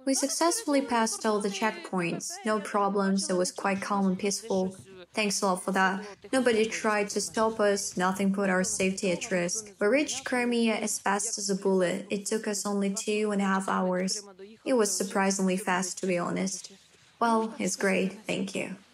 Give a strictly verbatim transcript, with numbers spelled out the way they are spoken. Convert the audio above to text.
We successfully passed all the checkpoints. No problems. It was quite calm and peaceful. Thanks a lot for that. Nobody tried to stop us. Nothing put our safety at risk. We reached Crimea as fast as a bullet. It took us only two and a half hours. It was surprisingly fast, to be honest. Well, it's great. Thank you.